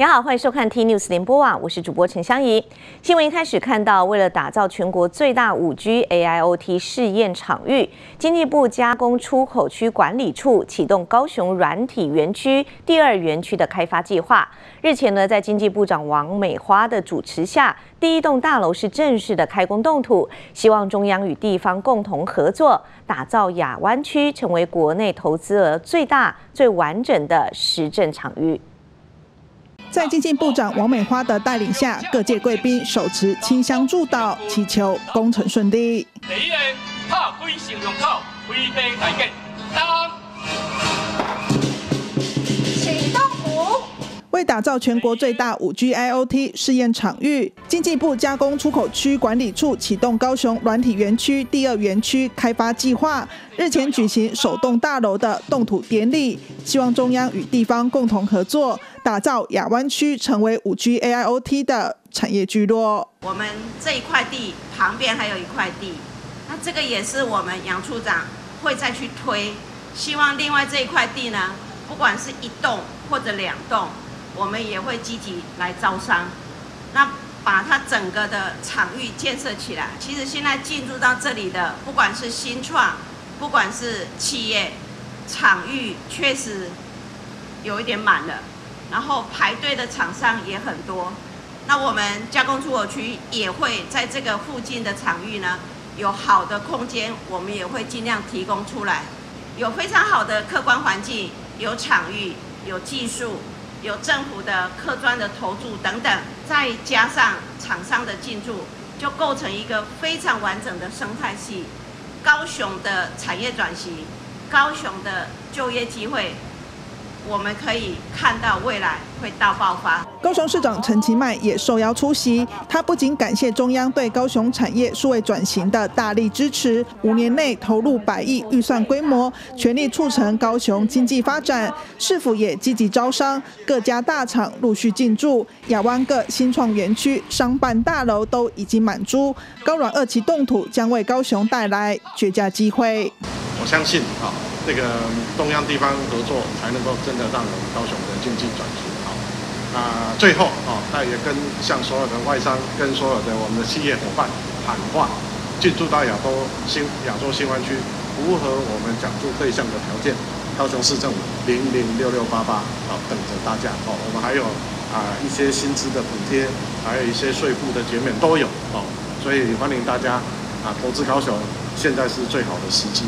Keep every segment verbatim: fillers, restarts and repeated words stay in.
大家好，欢迎收看 T News 联播网，我是主播陈香怡。新闻一开始看到，为了打造全国最大 五 G A I O T 试验场域，经济部加工出口区管理处启动高雄软体园区第二园区的开发计划。日前呢，在经济部长王美花的主持下，第一栋大楼是正式的开工动土，希望中央与地方共同合作，打造亚湾区成为国内投资额最大、最完整的实证场域。 在经济部长王美花的带领下，各界贵宾手持清香祝祷，祈求工程顺利。 第一个拍开成龙口，开地大吉，当。 启动五。为打造全国最大 五 G I O T 试验场域，经济部加工出口区管理处启动高雄软体园区第二园区开发计划。日前举行首栋大楼的动土典礼，希望中央与地方共同合作。 打造亚湾区成为 五 G A I O T 的产业聚落。 我们这一块地旁边还有一块地，那这个也是我们杨处长会再去推，希望另外这一块地呢，不管是一栋或者两栋，我们也会积极来招商，那把它整个的场域建设起来。其实现在进入到这里的，不管是新创，不管是企业，场域确实有一点满了。 然后排队的厂商也很多，那我们加工出口区也会在这个附近的场域呢，有好的空间，我们也会尽量提供出来，有非常好的客观环境，有场域，有技术，有政府的客专的投注等等，再加上厂商的进驻，就构成一个非常完整的生态系。高雄的产业转型，高雄的就业机会。 我们可以看到未来会大爆发。 高雄市长陈其迈也受邀出席，他不仅感谢中央对高雄产业数位转型的大力支持，五年内投入百亿预算规模，全力促成高雄经济发展。市府也积极招商，各家大厂陆续进驻，亚湾各新创园区、商办大楼都已经满租。高软二期动土将为高雄带来绝佳机会。 我相信啊。 这个中央地方合作才能够真的让我们高雄的经济转型好。那最后啊，那也跟向所有的外商、跟所有的我们的企业伙伴喊话，进驻到亚洲新亚洲新湾区，符合我们讲述对象的条件，高雄市政府零零六六八八啊，等着大家哦。我们还有啊一些薪资的补贴，还有一些税负的减免都有哦，所以欢迎大家啊投资高雄，现在是最好的时机。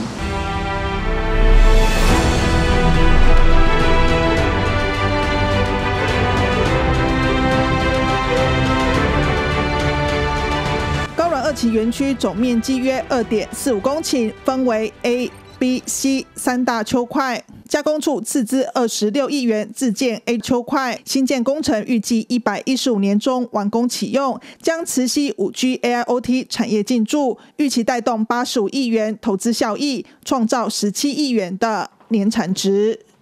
高软二期园区总面积约二点四五公顷，分为 A、B、C 三大丘块。加工处斥资二十六亿元自建 A 丘块，新建工程预计一百一十五年中完工启用，将磁吸 五 G A I O T 产业进驻，预期带动八十五亿元投资效益，创造十七亿元的年产值。